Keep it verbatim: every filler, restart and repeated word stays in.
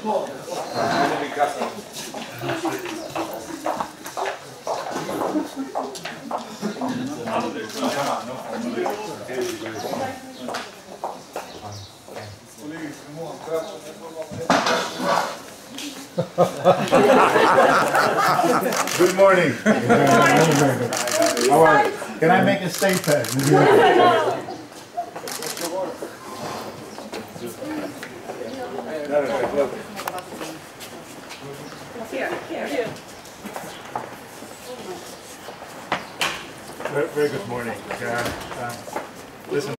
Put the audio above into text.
Good morning. How are you? Can I make a statement? Here, here. Very, very good morning. Uh, uh, listen.